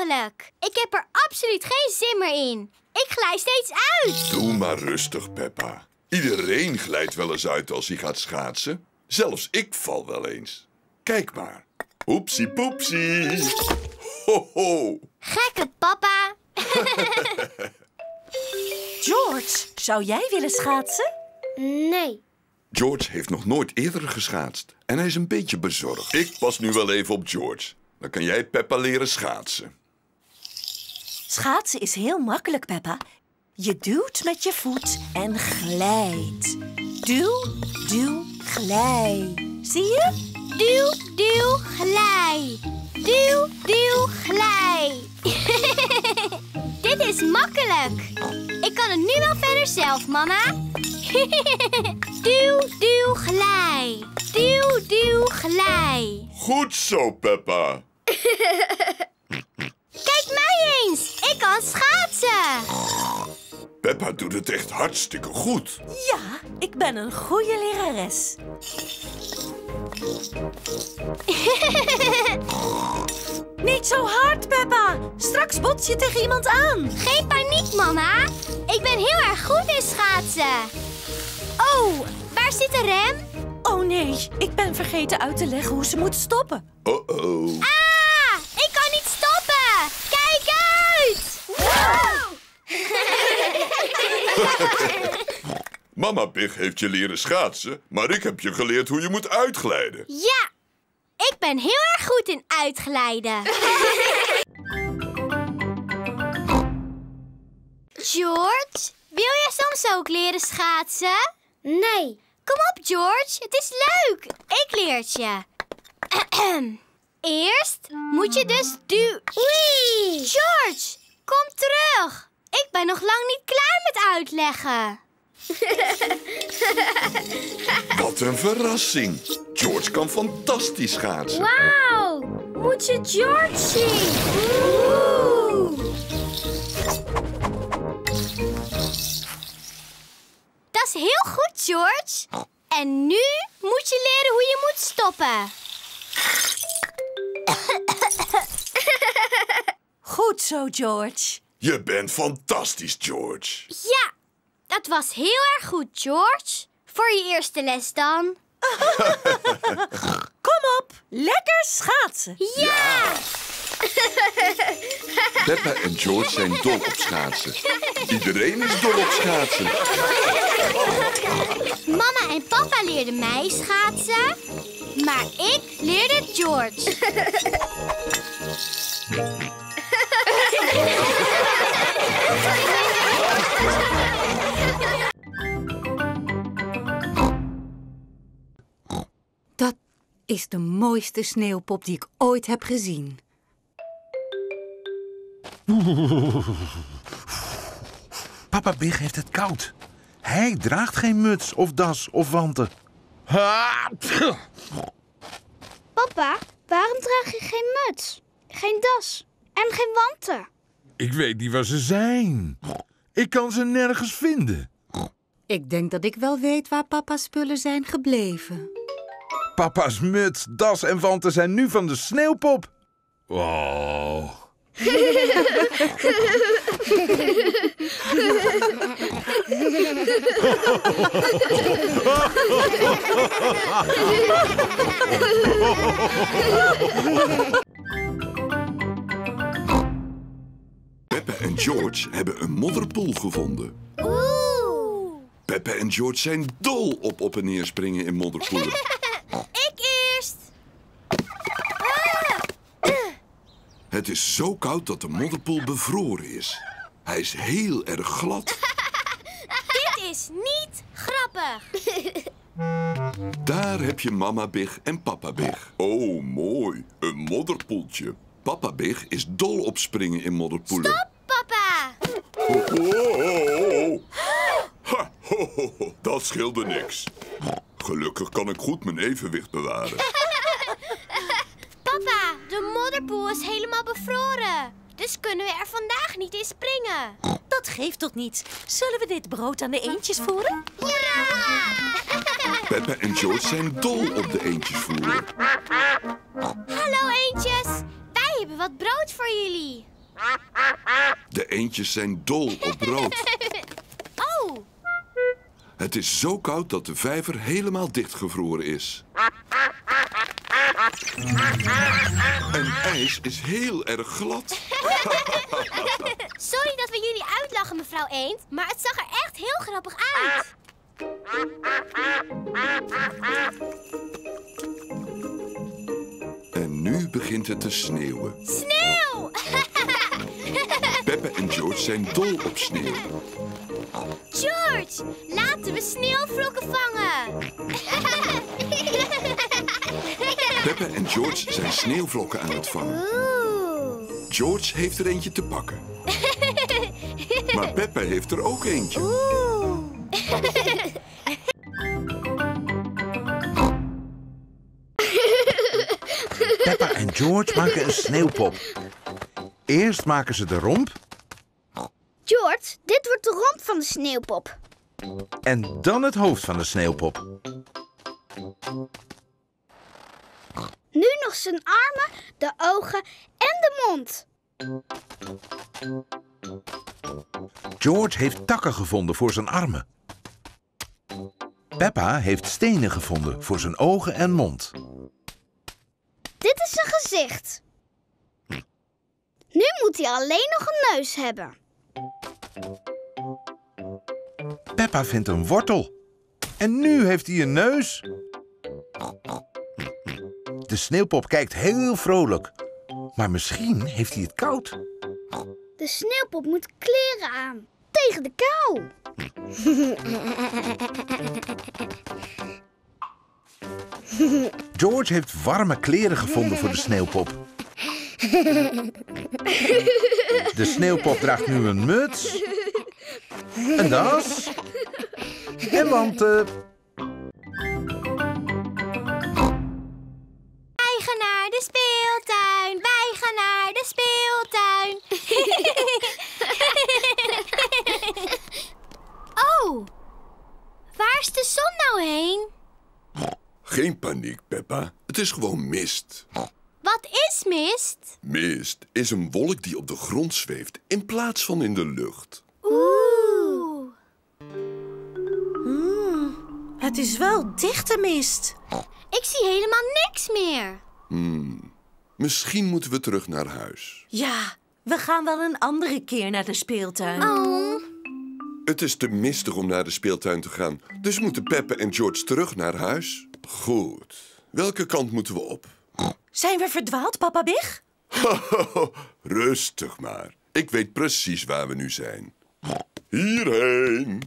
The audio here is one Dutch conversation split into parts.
mogelijk? Ik heb er absoluut geen zin meer in. Ik glij steeds uit. Doe maar rustig, Peppa. Iedereen glijdt wel eens uit als hij gaat schaatsen. Zelfs ik val wel eens. Kijk maar. Oepsie poepsie. Ho ho. Gekke papa. George, zou jij willen schaatsen? Nee. George heeft nog nooit eerder geschaatst. En hij is een beetje bezorgd. Ik pas nu wel even op George. Dan kan jij Peppa leren schaatsen. Schaatsen is heel makkelijk, Peppa. Je duwt met je voet en glijdt. Duw, duw, glij. Zie je? Duw, duw, glij. Duw, duw, glij. Dit is makkelijk. Ik kan het nu wel verder zelf, mama. Duw, duw, glij. Duw, duw, glij. Goed zo, Peppa. Kijk mij eens. Ik kan schaatsen. Peppa doet het echt hartstikke goed. Ja, ik ben een goede lerares. Niet zo hard, Peppa. Straks bots je tegen iemand aan. Geen paniek, mama. Ik ben heel erg goed in schaatsen. Oh, waar zit de rem? Oh nee, ik ben vergeten uit te leggen hoe ze moet stoppen. Oh. Ah, ik kan niet stoppen. Kijk uit. Wow. Mama Pig heeft je leren schaatsen, maar ik heb je geleerd hoe je moet uitglijden. Ja, ik ben heel erg goed in uitglijden. George, wil jij soms ook leren schaatsen? Nee. Kom op, George. Het is leuk. Ik leer het je. Eerst moet je dus Wee! George, kom terug. Ik ben nog lang niet klaar met uitleggen. Wat een verrassing. George kan fantastisch schaatsen. Wauw, moet je George zien. Oeh. Dat is heel goed, George. En nu moet je leren hoe je moet stoppen. Goed zo, George. Je bent fantastisch, George. Ja, dat was heel erg goed, George. Voor je eerste les dan. Kom op, lekker schaatsen. Ja! Peppa en George zijn dol op schaatsen. Iedereen is dol op schaatsen. Mama en papa leerden mij schaatsen, maar ik leerde George. Dat is de mooiste sneeuwpop die ik ooit heb gezien. Papa Big heeft het koud. Hij draagt geen muts of das of wanten. Papa, waarom draag je geen muts, geen das en geen wanten? Ik weet niet waar ze zijn. Ik kan ze nergens vinden. Ik denk dat ik wel weet waar papa's spullen zijn gebleven. Papa's muts, das en wanten zijn nu van de sneeuwpop. Oh. Peppa en George hebben een modderpoel gevonden. Oeh! Peppa en George zijn dol op en neer springen in modderpoelen. Ik eerst. Het is zo koud dat de modderpoel bevroren is. Hij is heel erg glad. Dit is niet grappig. Daar heb je mama Big en papa Big. Oh, mooi. Een modderpoeltje. Papa Big is dol op springen in modderpoelen. Stop, papa. Oh. Ha, ho, ho, ho. Dat scheelde niks. Gelukkig kan ik goed mijn evenwicht bewaren. Papa, de modderpoel is helemaal bevroren. Dus kunnen we er vandaag niet in springen. Dat geeft toch niets. Zullen we dit brood aan de eendjes voeren? Ja! Peppa en George zijn dol op de eendjes voeren. Hallo eendjes. Wij hebben wat brood voor jullie. De eendjes zijn dol op brood. Oh, Het is zo koud dat de vijver helemaal dichtgevroren is. En ijs is heel erg glad. sorry dat we jullie uitlachen, mevrouw Eend. Maar het zag er echt heel grappig uit. En nu begint het te sneeuwen. Sneeuw! Peppe en George zijn dol op sneeuw. George, laten we sneeuwvlokken vangen. Peppe en George zijn sneeuwvlokken aan het vangen. Oeh. George heeft er eentje te pakken. Maar Peppe heeft er ook eentje. Oeh. Peppa en George maken een sneeuwpop. Eerst maken ze de romp George, dit wordt de romp van de sneeuwpop. en dan het hoofd van de sneeuwpop. Nu nog zijn armen, de ogen en de mond. George heeft takken gevonden voor zijn armen. Peppa heeft stenen gevonden voor zijn ogen en mond. Dit is zijn gezicht. Nu moet hij alleen nog een neus hebben. Peppa vindt een wortel. En nu heeft hij een neus. De sneeuwpop kijkt heel vrolijk. Maar misschien heeft hij het koud. De sneeuwpop moet kleren aan. Tegen de kou. George heeft warme kleren gevonden voor de sneeuwpop. De sneeuwpop draagt nu een muts, een das en wanten. Wij gaan naar de speeltuin. Wij gaan naar de speeltuin. Oh, waar is de zon nou heen? Geen paniek, Peppa. Het is gewoon mist. Wat is mist? Mist is een wolk die op de grond zweeft in plaats van in de lucht. Oeh. Het is wel dichte mist. Ik zie helemaal niks meer. Misschien moeten we terug naar huis. Ja, we gaan wel een andere keer naar de speeltuin. Oh. Het is te mistig om naar de speeltuin te gaan. Dus moeten Peppe en George terug naar huis. Goed. Welke kant moeten we op? Zijn we verdwaald, papa Big? Rustig maar. Ik weet precies waar we nu zijn. Hierheen.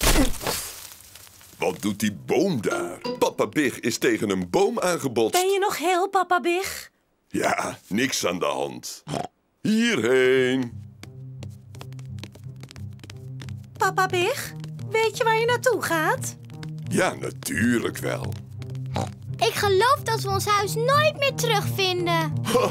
Wat doet die boom daar? Papa Big is tegen een boom aangebotst. Ben je nog heel, papa Big? Ja, niks aan de hand. Hierheen. Papa Big, weet je waar je naartoe gaat? Ja, natuurlijk wel. Ik geloof dat we ons huis nooit meer terugvinden.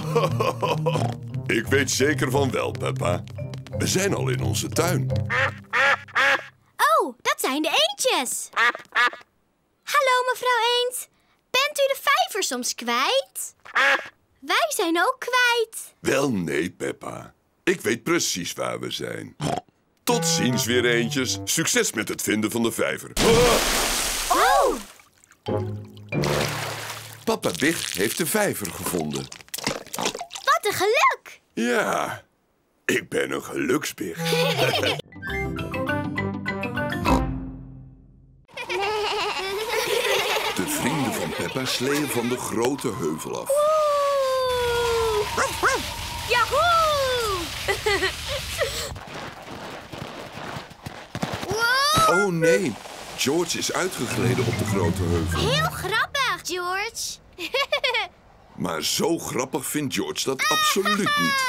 Ik weet zeker van wel, Peppa. We zijn al in onze tuin. Oh, dat zijn de eendjes. Hallo, mevrouw Eend. Bent u de vijver soms kwijt? Wij zijn ook kwijt. Wel nee, Peppa. Ik weet precies waar we zijn. Tot ziens weer eendjes. Succes met het vinden van de vijver. Oh, Papa Big heeft de vijver gevonden. wat een geluk. Ja, ik ben een geluksbig. De vrienden van Peppa sleeën van de grote heuvel af. Yahoo! Wow, Oh nee, George is uitgegleden op de grote heuvel. heel grappig, George. Maar zo grappig vindt George dat absoluut niet.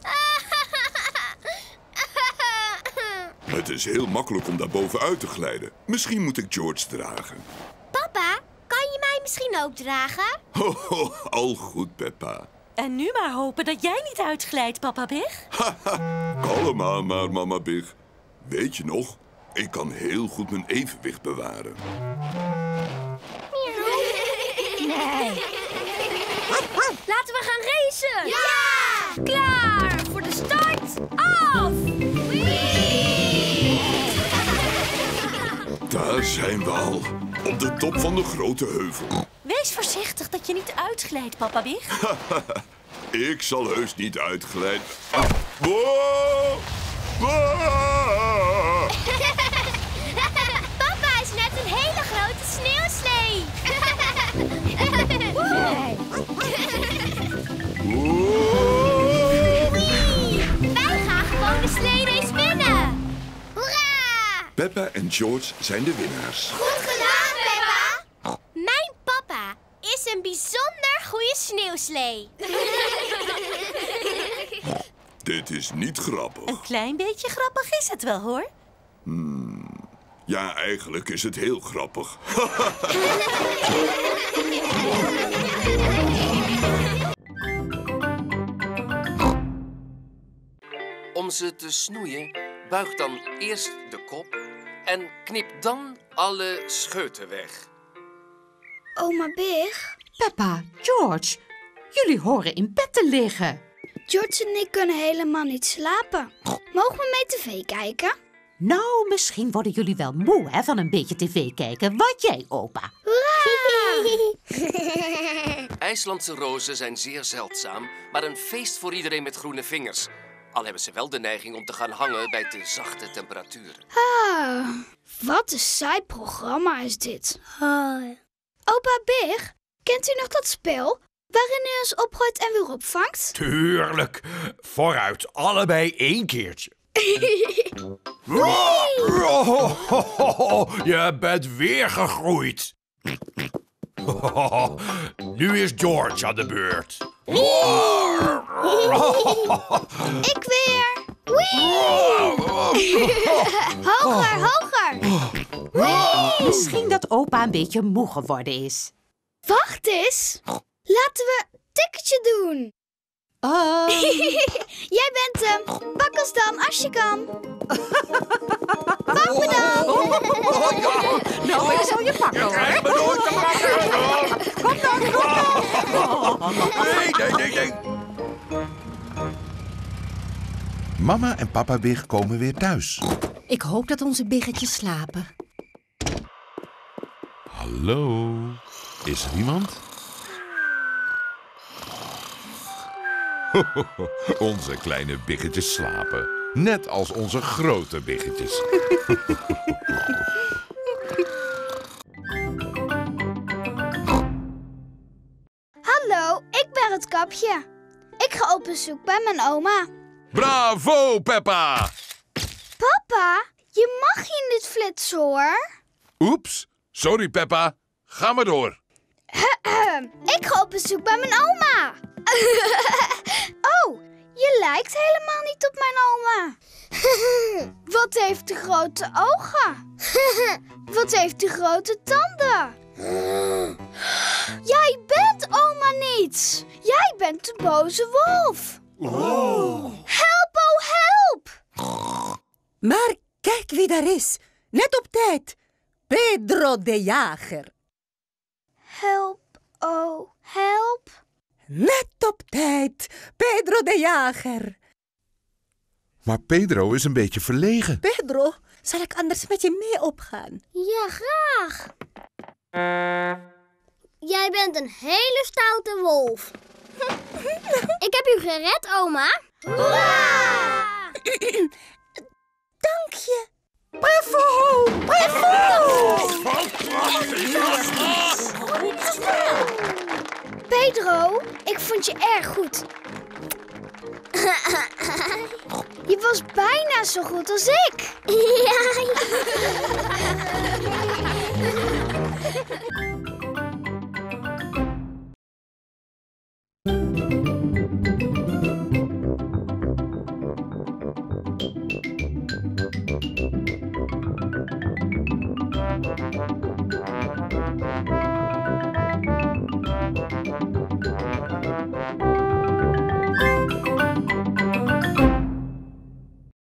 Het is heel makkelijk om daar bovenuit te glijden. Misschien moet ik George dragen. Papa, kan je mij misschien ook dragen? Ho, ho, al goed, Peppa. En nu maar hopen dat jij niet uitglijdt, papa Big. Kalm aan maar, mama Big. Weet je nog, ik kan heel goed mijn evenwicht bewaren. Laten we gaan racen. Ja! Klaar voor de start. af! Daar zijn we al. Op de top van de grote heuvel. Wees voorzichtig dat je niet uitglijdt, papa Big. Ik zal heus niet uitglijden. Wow! Wow! Papa is net een hele grote sneeuwslee. Wee! Wij gaan gewoon de sleerace winnen. Hoera! Peppa en George zijn de winnaars. Goed gedaan, Peppa. Mijn papa is een bijzonder goede sneeuwslee. Dit is niet grappig. Een klein beetje grappig is het wel, hoor. Ja, eigenlijk is het heel grappig. Om ze te snoeien, buig dan eerst de kop en knip dan alle scheuten weg. Oma Big, Peppa, George, jullie horen in bed te liggen. George en ik kunnen helemaal niet slapen. Mogen we mee tv kijken? Nou, misschien worden jullie wel moe hè, van een beetje tv kijken. Wat jij, opa? IJslandse rozen zijn zeer zeldzaam, maar een feest voor iedereen met groene vingers. Al hebben ze wel de neiging om te gaan hangen bij te zachte temperaturen. Ah, wat een saai programma is dit. Opa Big, kent u nog dat spel waarin u ons opgooit en weer opvangt? Tuurlijk. Vooruit, allebei 1 keertje. Je bent weer gegroeid. Nu is George aan de beurt. Ik weer. Hoger, hoger. Misschien dat opa een beetje moe geworden is. Wacht eens. Laten we een tikketje doen. Jij bent hem. Pak ons dan als je kan. Pak me dan. Nou, ik zal je pakken, hoor. Krijg me nooit te pakken. Kom dan. Nee. Mama en papa Big komen weer thuis. Ik hoop dat onze biggetjes slapen. Hallo? Is er iemand? Onze kleine biggetjes slapen. Net als onze grote biggetjes. Hallo, ik ben het kapje. Ik ga op bezoek bij mijn oma. Bravo, Peppa! Papa, je mag hier niet flitsen hoor. Oeps, sorry Peppa. Ga maar door. Ik ga op bezoek bij mijn oma. Oh, je lijkt helemaal niet op mijn oma. Wat heeft de grote ogen? Wat heeft de grote tanden? Jij bent oma niet. Jij bent de boze wolf. Help, oh help! Maar kijk wie daar is. Net op tijd. Pedro de Jager. Help, oh help. Net op tijd. Pedro de Jager. Maar Pedro is een beetje verlegen. Pedro, zal ik anders met je mee opgaan? Ja, graag. Jij bent een hele stoute wolf. Ik heb u gered, oma. Hoera! Dank je. Bravo! Bravo! Pedro, ik vond je erg goed. Je was bijna zo goed als ik. Ja.